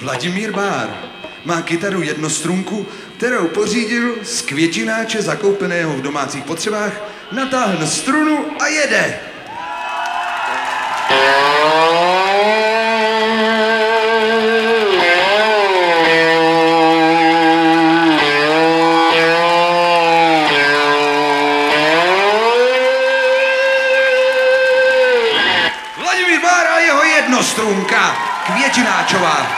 Vladimír Bár má kytaru jednostrunku, kterou pořídil z květináče zakoupeného v domácích potřebách, natáhl strunu a jede. Vladimír Bár a jeho jednostrunka, květináčová.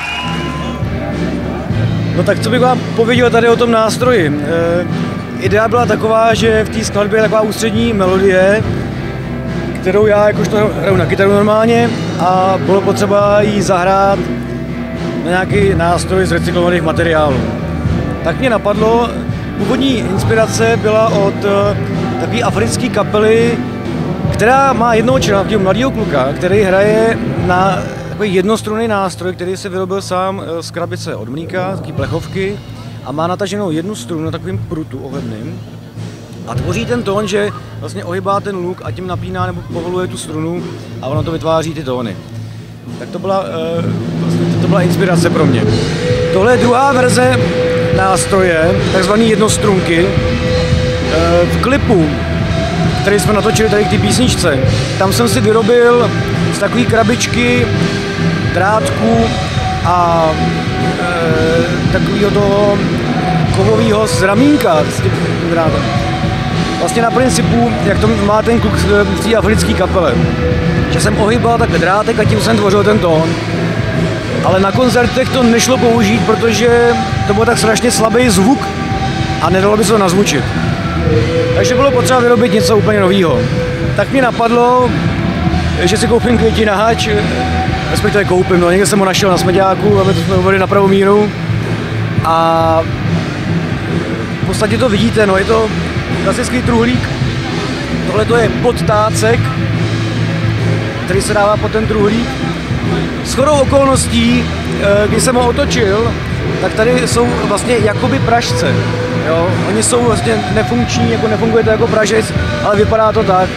No tak co bych vám pověděl tady o tom nástroji. Idea byla taková, že v té skladbě je taková ústřední melodie, kterou já jakožto hraju na kytaru normálně a bylo potřeba jí zahrát na nějaký nástroj z recyklovaných materiálů. Tak mě napadlo, původní inspirace byla od takové africké kapely, která má jednoho člena, takového mladého kluka, který hraje na takový jednostrunný nástroj, který si vyrobil sám z krabice od mlíka, takové plechovky, a má nataženou jednu strunu na takovým prutu ohebným a tvoří ten tón, že vlastně ohybá ten luk a tím napíná nebo povoluje tu strunu a ono to vytváří ty tóny. Tak to byla inspirace pro mě. Tohle je druhá verze nástroje, takzvané jednostrunky. V klipu, který jsme natočili tady k té písničce, tam jsem si vyrobil z takové krabičky drátku a takového toho kovového z ramínka s tím drátem. Vlastně na principu, jak to má ten kluk v té africké kapele. Že jsem ohýbal takhle drátek a tím jsem tvořil ten tón. Ale na koncertech to nešlo použít, protože to byl tak strašně slabý zvuk a nedalo by se to nazvučit. Takže bylo potřeba vyrobit něco úplně nového. Tak mě napadlo, že si koupím květináč, respektive koupím, no někde jsem ho našel na smeďáku, aby to jsme uvedli na pravou míru. A v podstatě to vidíte, no, je to klasický truhlík. Tohle to je podtácek, který se dává pod ten truhlík. Shodou okolností, když jsem ho otočil, tak tady jsou vlastně jakoby pražce. Jo? Oni jsou vlastně nefunkční, jako nefunguje to jako pražec, ale vypadá to tak.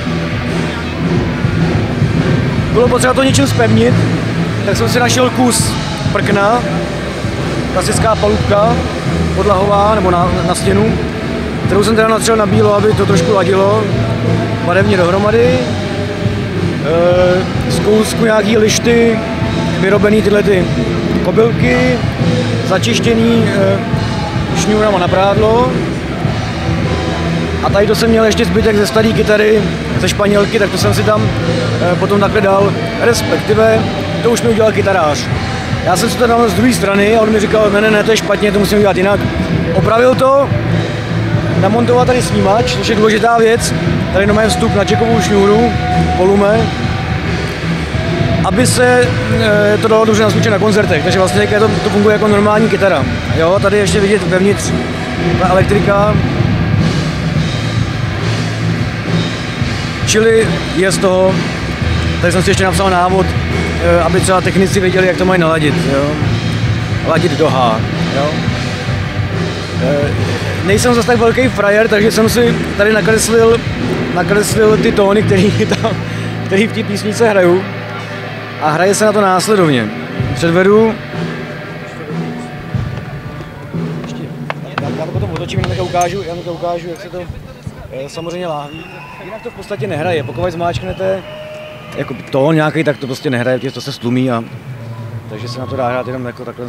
Bylo potřeba to něčím zpevnit, tak jsem si našel kus prkna, klasická palubka, podlahová nebo na stěnu, kterou jsem teda natřel na bílo, aby to trošku ladilo, barevně dohromady. Z kousku nějaký lišty, vyrobený tyhle ty kobylky, začištěný šňůrama na prádlo. A tady to jsem měl ještě zbytek ze staré kytary, ze Španělky, tak to jsem si tam potom takhle dal, respektive to už mi udělal kytarář. Já jsem si to dal z druhé strany a on mi říkal, ne, to je špatně, to musím udělat jinak. Opravil to, namontoval tady snímač, což je důležitá věc, tady máme vstup na čekovou šňůru, volume, aby se to dalo dobře nazvučit na koncertech, takže vlastně to funguje jako normální kytara. Jo, tady ještě vidět vevnitř ta elektrika, čili je z toho, tady jsem si ještě napsal návod, aby třeba technici věděli, jak to mají naladit, jo. Ladit do H, jo. Nejsem zase tak velký frajer, takže jsem si tady nakreslil ty tóny, který v té písnice hraju. A hraje se na to následovně. Předvedu. Já to potom otočím, já to ukážu, jak se to samozřejmě láhví. Jinak to v podstatě nehraje, pokud zmáčknete jako tón nějaký, tak to prostě nehraje, to se stlumí a takže se na to dá hrát jenom jako takhle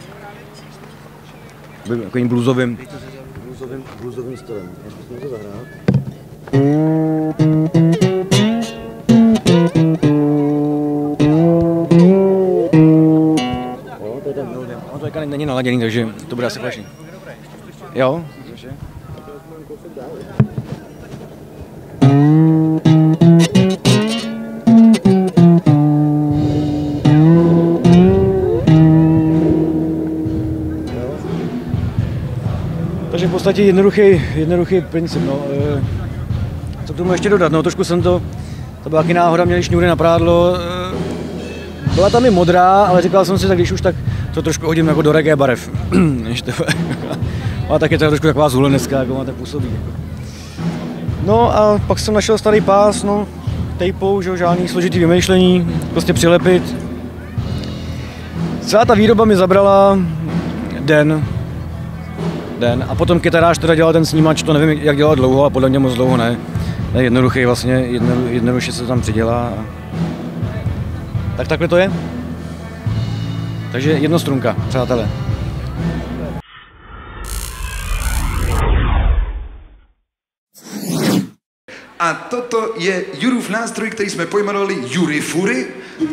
takovým bluesovým stylem. Já zkusím to zahrát. No to teďka není naladěný, takže to bude asi fajn. Jo? Takže v podstatě jednoduchý princip. No. Co k tomu ještě dodat? No, trošku jsem to byla taky náhoda, měli šňůry na prádlo. Byla tam i modrá, ale říkal jsem si, tak když už, tak to trošku hodím jako do reggae barev. A tak je to trošku taková zhuleneská, jako máte působí. No a pak jsem našel starý pás, no, tejpou, že žádný složitý vymýšlení, prostě přilepit. Celá ta výroba mi zabrala den. A potom kytarář teda dělal ten snímač, to nevím, jak dělal dlouho, a podle mě moc dlouho ne. Je jednoduchý vlastně, jednoduše se tam přidělá. Tak takhle to je. Takže jednostrunka, přátelé. A toto je Jurův nástroj, který jsme pojmenovali Jurifury.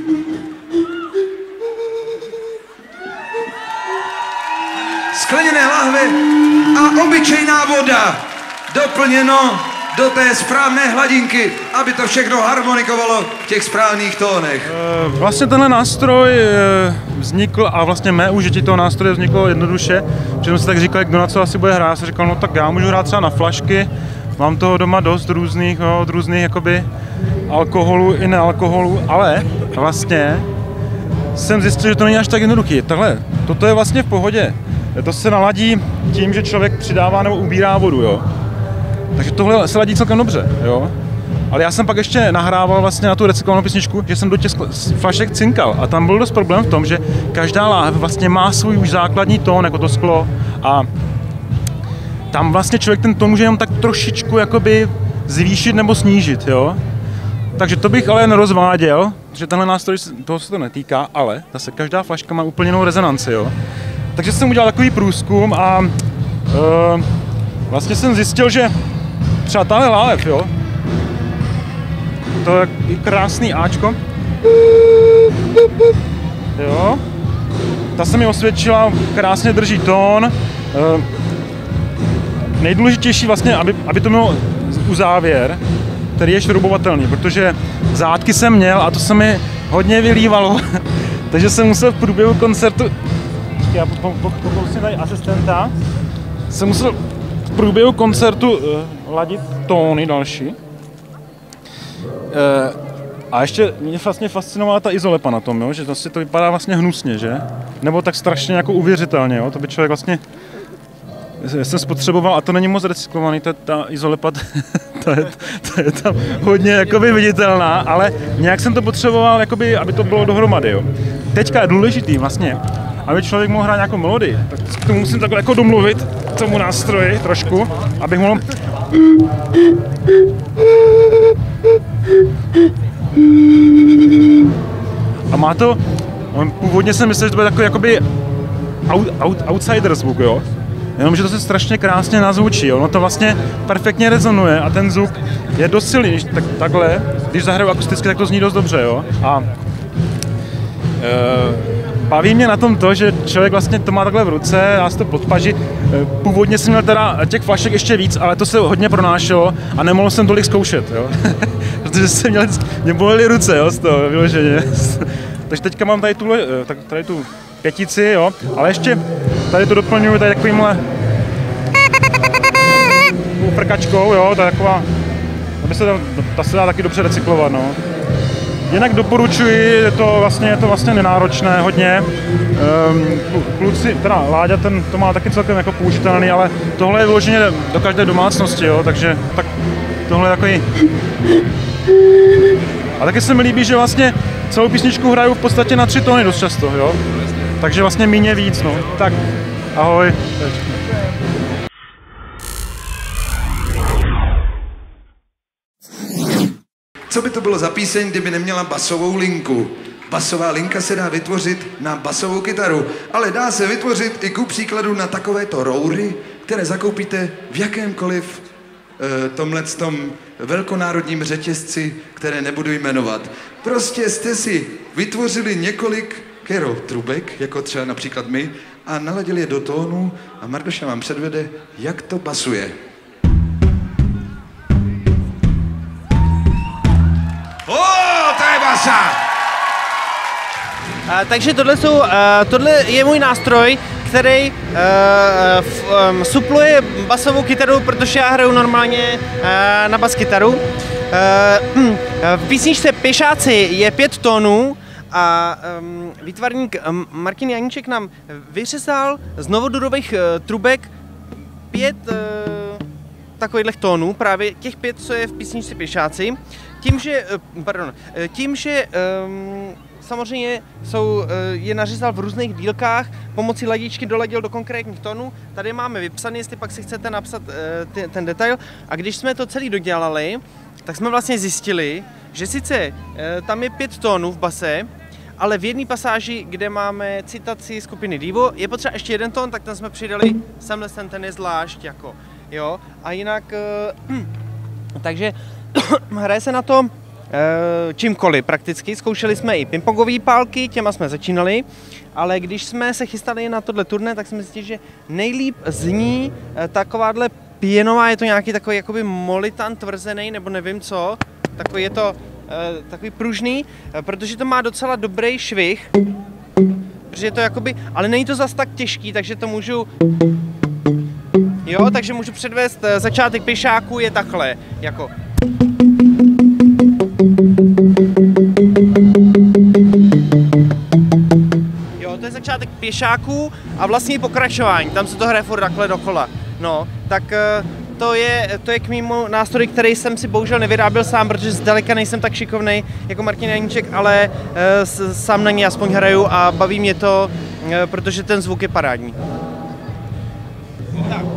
Skleněné lahve a obyčejná voda. Doplněno do té správné hladinky, aby to všechno harmonikovalo v těch správných tónech. Vlastně tenhle nástroj vznikl a vlastně mé užití toho nástroje vzniklo jednoduše, že jsem si tak říkal, kdo na co asi bude hrát. Já jsem říkal, no tak já můžu hrát třeba na flašky, mám toho doma dost různých, od různých jakoby alkoholů i nealkoholů, ale vlastně jsem zjistil, že to není až tak jednoduchý. Toto je vlastně v pohodě. To se naladí tím, že člověk přidává nebo ubírá vodu, jo. Takže tohle se ladí celkem dobře, jo. Ale já jsem pak ještě nahrával vlastně na tu recyklovanou písničku, že jsem do těch flašek cinkal a tam byl dost problém v tom, že každá láhev vlastně má svůj už základní tón, jako to sklo, a tam vlastně člověk ten tón může jenom tak trošičku jakoby zvýšit nebo snížit, jo. Takže to bych ale nerozváděl, že tenhle nástroj toho se to netýká, ale zase každá flaška má úplně jinou rezonanci, jo. Takže jsem udělal takový průzkum a vlastně jsem zjistil, že třeba tahle láhev, jo, to je krásný Ačko, jo, ta se mi osvědčila, krásně drží tón, nejdůležitější vlastně, aby to mělo uzávěr, který je šroubovatelný, protože zátky jsem měl a to se mi hodně vylívalo, takže jsem musel v průběhu koncertu, já pokusím tady asistenta, jsem musel v průběhu koncertu ladit tóny další. A ještě mě vlastně fascinovala ta izolepa na tom, jo? Že vlastně to vypadá vlastně hnusně, že? Nebo tak strašně jako uvěřitelně, jo? To by člověk vlastně jsem spotřeboval, a to není moc recyklovaný, ta izolepa, to je tam hodně jakoby viditelná, ale nějak jsem to potřeboval, jakoby, aby to bylo dohromady, jo? Teďka je důležitý vlastně, aby člověk mohl hrát nějakou melodii, tak k tomu musím takhle jako domluvit tomu nástroji trošku, abych mohl... A má to, původně jsem myslel, že to bude takový jakoby outsider zvuk, jo? Jenomže to se strašně krásně nazvučí, jo? No to vlastně perfektně rezonuje a ten zvuk je dost silný, takhle, když zahraju akusticky, tak to zní dost dobře, jo? A baví mě na tom to, že člověk vlastně to má takhle v ruce, dá se to pod paži. Původně jsem měl teda těch flašek ještě víc, ale to se hodně pronášelo a nemohl jsem tolik zkoušet, jo? Protože jsem měl, mě bolely ruce, jo, z toho vyloženě. Takže teďka mám tady tu pětici, jo, ale ještě tady to doplňuji tady takovýmhle prkačkou, jo, to je taková, aby se ta se dá taky dobře recyklovat, no. Jinak doporučuji, je to vlastně nenáročné hodně. Kluci, teda Láďa, to má taky celkem jako použitelný, ale tohle je vyloženě do každé domácnosti, jo, takže tak tohle je takový... A taky se mi líbí, že vlastně celou písničku hraju v podstatě na 3 tóny dost často, jo. Takže vlastně míně víc, no. Tak, ahoj. Co by to bylo za píseň, kdyby neměla basovou linku? Basová linka se dá vytvořit na basovou kytaru, ale dá se vytvořit i ku příkladu na takovéto roury, které zakoupíte v jakémkoliv tomhletom velkonárodním řetězci, které nebudu jmenovat. Prostě jste si vytvořili několik trubek, jako třeba například my, a naladili je do tónu a Mardoša vám předvede, jak to basuje. To je basa! Takže tohle je můj nástroj, který supluje basovou kytaru, protože já hraju normálně na bas kytaru. V písničce Pěšáci je 5 tónů a výtvarník Martin Janíček nám vyřezal z novodurových trubek 5 takových tónů, právě těch 5, co je v písničce Pěšáci. Tím, že samozřejmě je nařezal v různých dílkách, pomocí ladičky doladil do konkrétních tónů. Tady máme vypsaný, jestli pak si chcete napsat ten detail. A když jsme to celý dodělali, tak jsme vlastně zjistili, že sice tam je 5 tónů v base, ale v jedné pasáži, kde máme citaci skupiny Divo, je potřeba ještě 1 tón, tak tam jsme přidali semhle ten je zvlášť, jako, jo. A jinak, takže hraje se na to čímkoliv prakticky. Zkoušeli jsme i pingpongové pálky, těma jsme začínali, ale když jsme se chystali na tohle turné, tak jsme zjistili, že nejlíp zní takováhle pěnová, je to nějaký takový jakoby molitan tvrzený, nebo nevím co, takový je to takový pružný, protože to má docela dobrý švih, protože je to jakoby, ale není to zas tak těžký, takže to můžu, jo, takže můžu předvést začátek pěšáku je takhle, jako. Jo, to je začátek pěšáků a vlastně pokračování, tam se to hraje furt takhle dokola. No, tak to je k mému nástroji, který jsem si bohužel nevyráběl sám, protože zdaleka nejsem tak šikovnej jako Martin Janíček, ale sám na něj aspoň hraju a baví mě to, protože ten zvuk je parádní. Tak.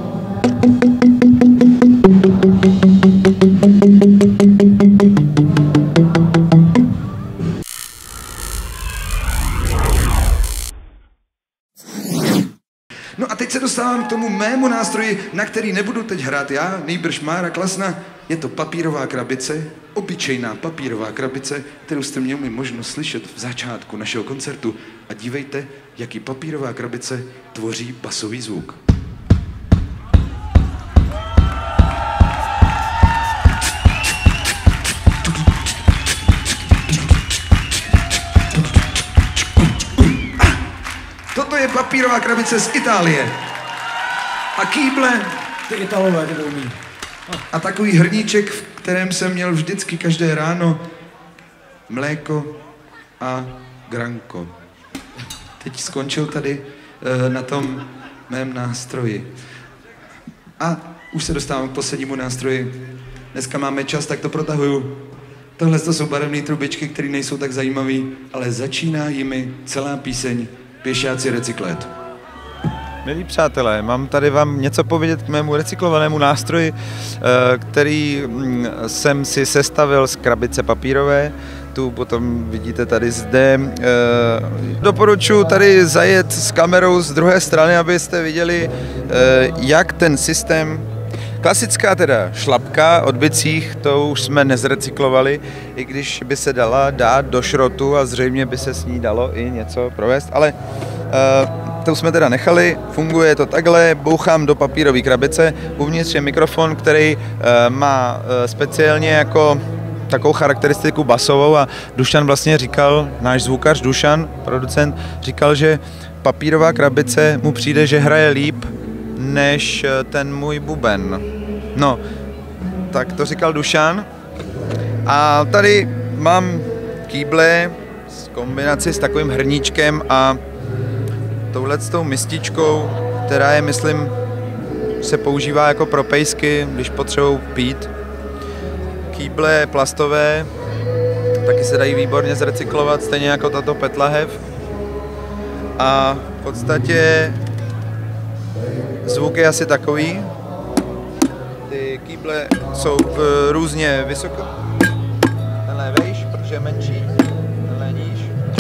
No a teď se dostávám k tomu mému nástroji, na který nebudu teď hrát já, nejbrž Mára Klasna. Je to papírová krabice, obyčejná papírová krabice, kterou jste měli možnost slyšet v začátku našeho koncertu. A dívejte, jaký papírová krabice tvoří basový zvuk. Toto je papírová krabice z Itálie. A kýble. Ty Italové, ty to umí. A takový hrníček, v kterém jsem měl vždycky každé ráno mléko a granko. Teď skončil tady na tom mém nástroji. A už se dostávám k poslednímu nástroji. Dneska máme čas, tak to protahuju. Tohle to jsou barevné trubičky, které nejsou tak zajímavé, ale začíná jimi celá píseň Pěšáci recyklet. Milí přátelé, mám tady vám něco povědět k mému recyklovanému nástroji, který jsem si sestavil z krabice papírové. Tu potom vidíte tady zde. Doporučuji tady zajet s kamerou z druhé strany, abyste viděli, jak ten systém. Klasická teda šlapka od bicích, to už jsme nezrecyklovali, i když by se dala dát do šrotu a zřejmě by se s ní dalo i něco provést, ale to jsme teda nechali, funguje to takhle, bouchám do papírové krabice, uvnitř je mikrofon, který má speciálně jako takovou charakteristiku basovou a Dušan vlastně říkal, náš zvukař Dušan, producent, říkal, že papírová krabice mu přijde, že hraje líp než ten můj buben. No, tak to říkal Dušan. A tady mám kýble s kombinaci s takovým hrníčkem a touhletou mističkou, která je, myslím, se používá jako pro pejsky, když potřebují pít. Kýble plastové, taky se dají výborně zrecyklovat, stejně jako tato petlahev. A v podstatě zvuk je asi takový. Ty kýble jsou různě vysoko. Tenhle je vejš, protože je menší. Tenhle je níž.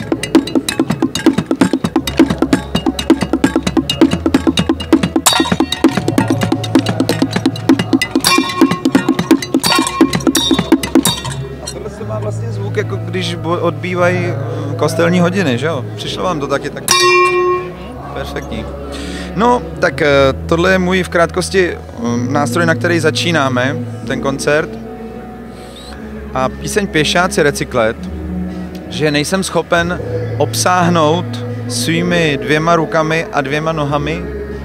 A tohle se má vlastně zvuk, jako když odbývají kostelní hodiny, že jo? Přišlo vám to taky tak perfektní. No, tak tohle je můj v krátkosti nástroj, na který začínáme ten koncert. A píseň Pěšáci recyklet, že nejsem schopen obsáhnout svými 2 rukami a 2 nohami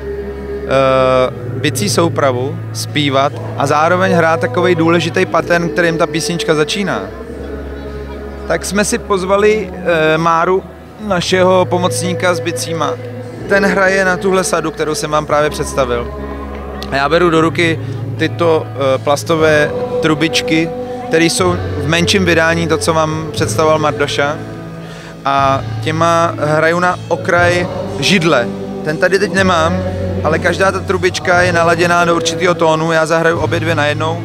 bicí soupravu, zpívat a zároveň hrát takovej důležitý pattern, kterým ta písnička začíná. Tak jsme si pozvali Máru, našeho pomocníka s bicíma. Ten hraje na tuhle sadu, kterou jsem vám právě představil. A já beru do ruky tyto plastové trubičky, které jsou v menším vydání, to, co vám představoval Mardoša. a těma hraju na okraj židle. Ten tady teď nemám, ale každá ta trubička je naladěná do určitého tónu, já zahraju obě dvě najednou.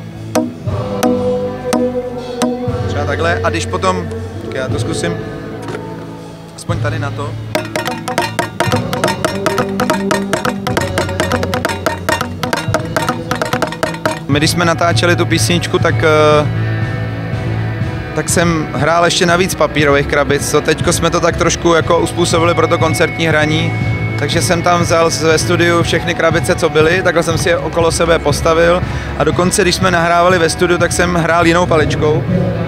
Třeba takhle a když potom, já to zkusím, aspoň tady na to. My když jsme natáčeli tu písničku, tak jsem hrál ještě navíc papírových krabic. Teďko jsme to tak trošku jako uspůsobili pro to koncertní hraní, takže jsem tam vzal ve studiu všechny krabice, co byly, takhle jsem si je okolo sebe postavil a dokonce, když jsme nahrávali ve studiu, tak jsem hrál jinou paličkou.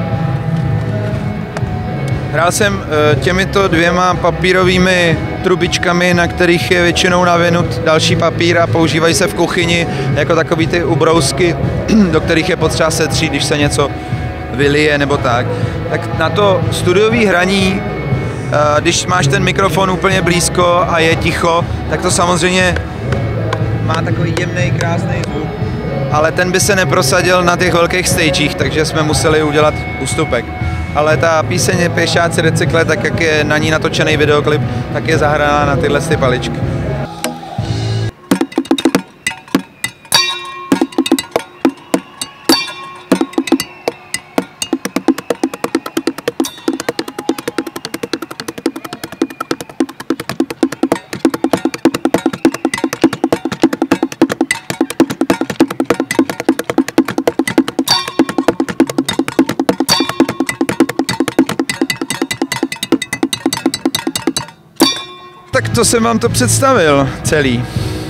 Hrál jsem těmito dvěma papírovými trubičkami, na kterých je většinou navinut další papír a používají se v kuchyni jako takový ty ubrousky, do kterých je potřeba setřít, když se něco vylije nebo tak. Tak na to studiové hraní, když máš ten mikrofon úplně blízko a je ticho, tak to samozřejmě má takový jemný, krásný zvuk. Ale ten by se neprosadil na těch velkých stagech, takže jsme museli udělat ústupek. Ale ta píseň Pěšáci recykle, tak jak je na ní natočený videoklip, tak je zahraná na tyhle paličky. Tak to jsem vám to představil celý.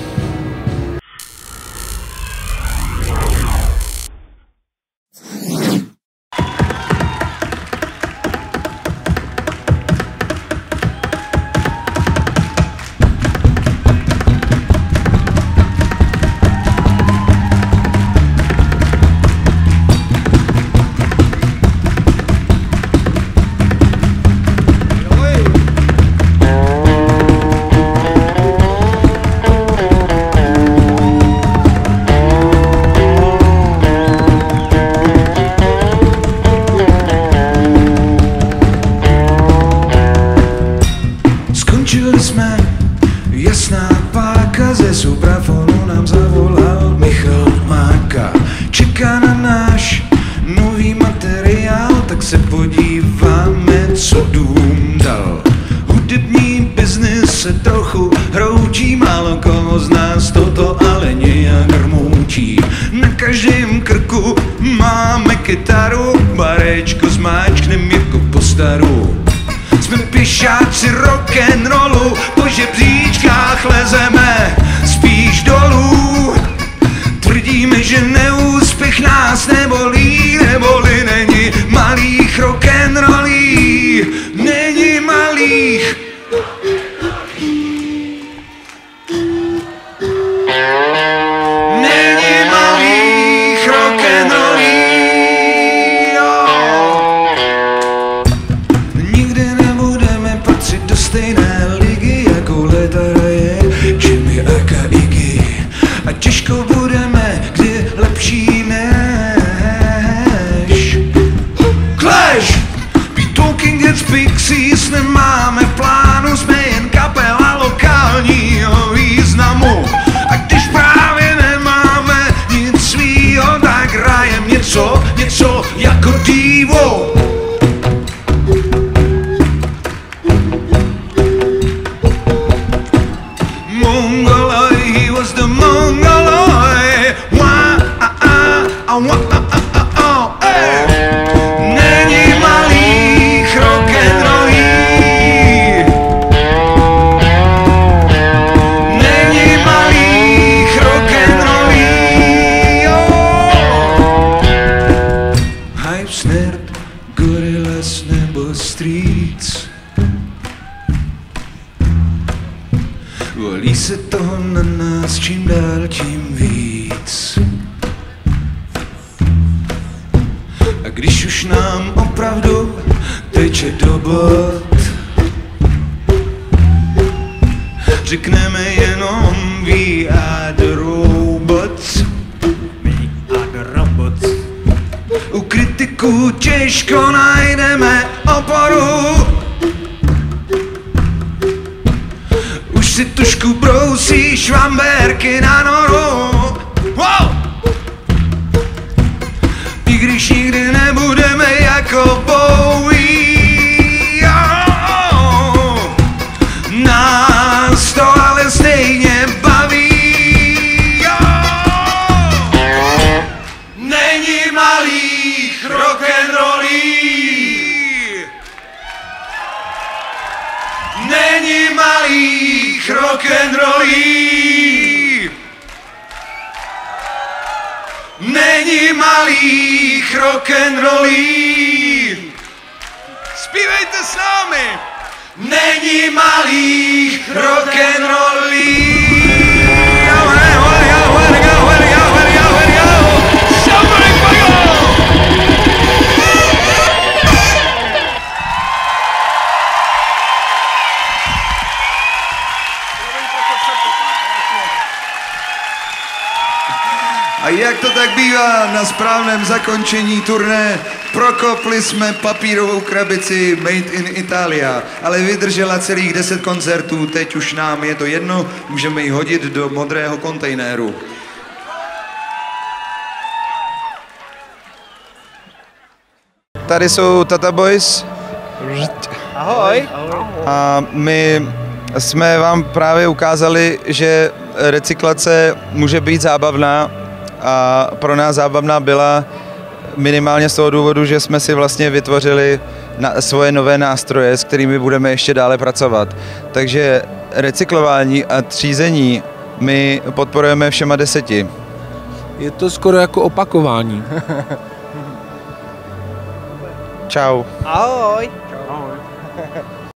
Jasná páka, ze suprafonu nám zavolal Michal Máka. Čeká na náš nový materiál, tak se podíváme, co dům dal. Hudební biznis se trochu hroučí, málo koho z nás toto ale nějak rmoučí. Na každém krku máme kytaru, barečko zmáčknem jako po staru. Jsme pěšáci rock'n'rollu, po žebříčkách lezeme spíš dolů. Tvrdíme, že neúspěch nás nebolí, neboli není malých rock'n'rollí, není malých. Není malých rock'n'rollí. Nikdy nebudeme patřit do stejné ligy, jakou léta hraje Jimmy aka Iggy. A těžko budeme kdy lepší než Clash. Be Talking Heads, Pixies nemáme v plánu, jsme jen kapela lokálního významu. A když právě nemáme nic svýho, tak hrajem něco jako divo. Mongoloid, he was the Mongoloid. Wah, hey. Není malých rock'n'rollí. Není malých rock'n'rollí. Hype, Nerd, Gorillaz nebo Streets. Volí se toho na nás čím dál tím víc. A když už nám opravdu teče do bod, řekneme jenom we are the robots. We are the robots. U kritiků těžko najdeme oporu. si tušku brousí švamberky na noru. Wow! I když nikdy nebudeme jako Bowie, oh, nás to ale stejně baví. Oh. Není malých rock'n'rollí, není malých rock'n'rollí, není malých rock'n'rollí. Zpívejte s námi. Není malých rock'n'rollí. A jak to tak bývá na správném zakončení turné, prokopli jsme papírovou krabici Made in Italia, ale vydržela celých 10 koncertů, teď už nám je to jedno, můžeme ji hodit do modrého kontejneru. Tady jsou Tata Boys. Ahoj. A my jsme vám právě ukázali, že recyklace může být zábavná a pro nás zábavná byla minimálně z toho důvodu, že jsme si vlastně vytvořili svoje nové nástroje, s kterými budeme ještě dále pracovat. Takže recyklování a třízení my podporujeme všema 10. Je to skoro jako opakování. Čau. Ahoj. Ahoj.